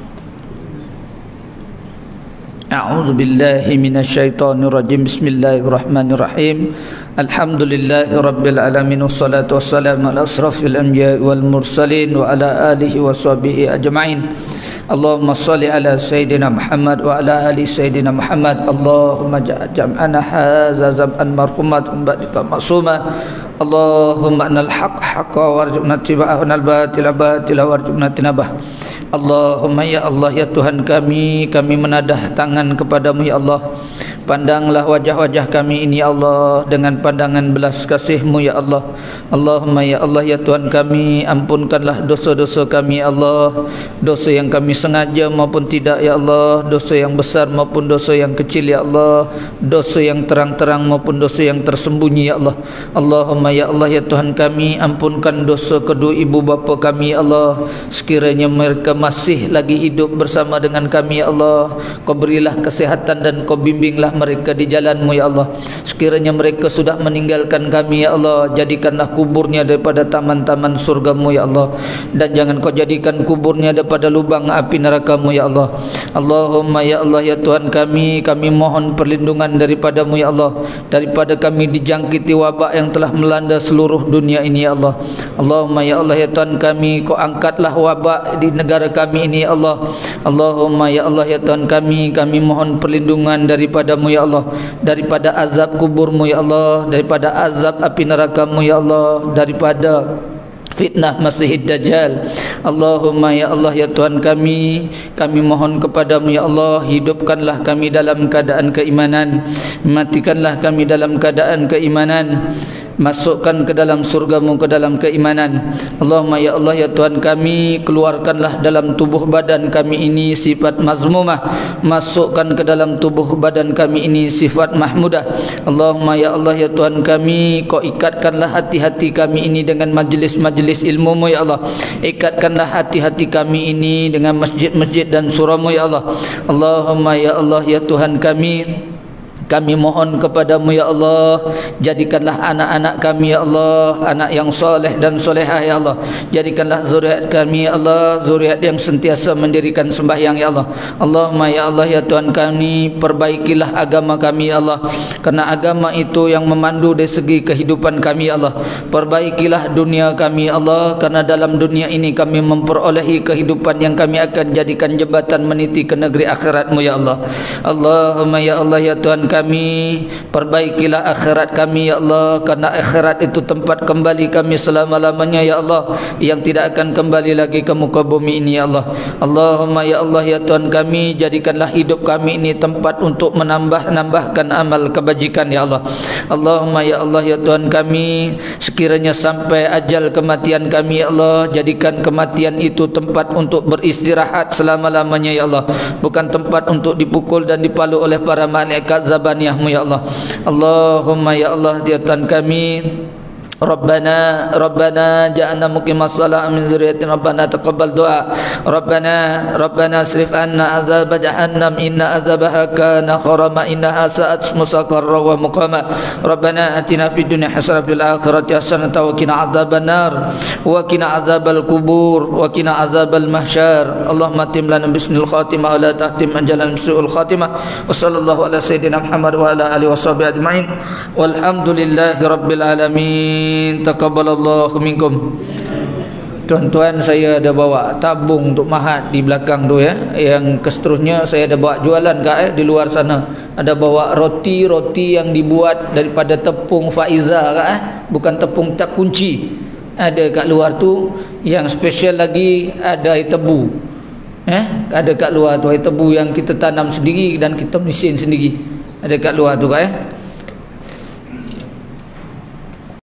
A'udzu billahi minasyaitonir rajim. Bismillahirrahmanirrahim. Alhamdulillahi rabbil alamin, wassalatu wassalamu ala asrafil anbiya'i wal mursalin wa ala alihi washabihi ajma'in. Allahumma salli ala Sayyidina Muhammad wa ala ali Sayyidina Muhammad. Allahumma jam'ana hadza zam'an marhumat ba'dika ma'suma. Allahumma anal haqq haqqa warzuqna ittiba'ahu wal batila batila warzuqna tinabah. Allahumma ya Allah, ya Tuhan kami, kami menadah tangan kepadamu ya Allah. Pandanglah wajah-wajah kami ini ya Allah dengan pandangan belas kasih-Mu ya Allah. Allahumma ya Allah, ya Tuhan kami, ampunkanlah dosa-dosa kami ya Allah. Dosa yang kami sengaja maupun tidak ya Allah, dosa yang besar maupun dosa yang kecil ya Allah, dosa yang terang-terang maupun dosa yang tersembunyi ya Allah. Allahumma ya Allah, ya Tuhan kami, ampunkan dosa kedua ibu bapa kami ya Allah. Sekiranya mereka masih lagi hidup bersama dengan kami ya Allah, Kau berilah kesehatan dan Kau bimbinglah mereka di jalan-Mu ya Allah. Sekiranya mereka sudah meninggalkan kami ya Allah, jadikanlah kuburnya daripada taman-taman surga-Mu ya Allah, dan jangan Kau jadikan kuburnya daripada lubang api neraka-Mu ya Allah. Allahumma ya Allah, ya Tuhan kami, kami mohon perlindungan daripada-Mu ya Allah, daripada kami dijangkiti wabak yang telah melanda seluruh dunia ini ya Allah. Allahumma ya Allah, ya Tuhan kami, Kau angkatlah wabak di negara kami ini ya Allah. Allahumma ya Allah, ya Tuhan kami, kami mohon perlindungan daripada-Mu ya Allah, daripada azab kubur-Mu ya Allah, daripada azab api neraka-Mu ya Allah, daripada fitnah Masihid Dajjal. Allahumma ya Allah, ya Tuhan kami, kami mohon kepadamu ya Allah, hidupkanlah kami dalam keadaan keimanan, matikanlah kami dalam keadaan keimanan, masukkan ke dalam surga-Mu ke dalam keimanan. Allahumma ya Allah, ya Tuhan kami, keluarkanlah dalam tubuh badan kami ini sifat mazmumah, masukkan ke dalam tubuh badan kami ini sifat mahmudah. Allahumma ya Allah, ya Tuhan kami, Kau ikatkanlah hati-hati kami ini dengan majlis-majlis ilmu-Mu ya Allah. Ikatkanlah hati-hati kami ini dengan masjid-masjid dan surah-Mu ya Allah. Allahumma ya Allah, ya Tuhan kami, kami mohon kepadamu ya Allah, jadikanlah anak-anak kami ya Allah anak yang soleh dan solehah ya Allah. Jadikanlah zuriat kami ya Allah zuriat yang sentiasa mendirikan sembahyang ya Allah. Allahumma ya Allah, ya Tuhan kami, perbaikilah agama kami ya Allah, karena agama itu yang memandu dari segi kehidupan kami ya Allah. Perbaikilah dunia kami ya Allah, karena dalam dunia ini kami memperolehi kehidupan yang kami akan jadikan jembatan meniti ke negeri akhirat-Mu ya Allah. Allahumma ya Allah, ya Tuhan kami, kami, perbaikilah akhirat kami ya Allah, karena akhirat itu tempat kembali kami selama-lamanya ya Allah, yang tidak akan kembali lagi ke muka bumi ini ya Allah. Allahumma ya Allah ya Tuhan kami, jadikanlah hidup kami ini tempat untuk menambah-nambahkan amal kebajikan ya Allah. Allahumma ya Allah ya Tuhan kami, sekiranya sampai ajal kematian kami ya Allah, jadikan kematian itu tempat untuk beristirahat selama-lamanya ya Allah, bukan tempat untuk dipukul dan dipalu oleh para malaikat zabaniyahmu ya Allah. Allahumma ya Allah ya Tuhan kami, Rabbana Rabbana ja'alna muqimas shalah min dzurriyyatina Rabbana taqabbal du'a Rabbana Rabbana asrif anna azab jahannam inna azabaha kana gharama innaha sa'at mustaqarra wa muqama Rabbana atina fid dunya hasanatan fil akhirati hasanatan wa qina adzabannar wa qina adzabal kubur wa qina adzabal mahsyar. Allahumma tim lana bismil khatimah wa la tahtim anjalan su'ul khatimah. Wa sallallahu ala sayyidina Muhammad wa ala alihi washabihi ajmain walhamdulillahi rabbil alamin. Taqabbalallahu minkum. Tuan-tuan, saya ada bawa tabung untuk mahat di belakang tu ya. Yang seterusnya saya ada bawa jualan kat eh, di luar sana. Ada bawa roti-roti yang dibuat daripada tepung Faiza kat eh, bukan tepung tak kunci. Ada kat luar tu. Yang spesial lagi ada air tebu. Eh, ada kat luar tu air tebu yang kita tanam sendiri dan kita mesin sendiri. Ada kat luar tu kat eh.